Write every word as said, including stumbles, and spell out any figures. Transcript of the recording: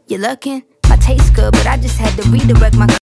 you're looking. My taste good, but I just had to redirect my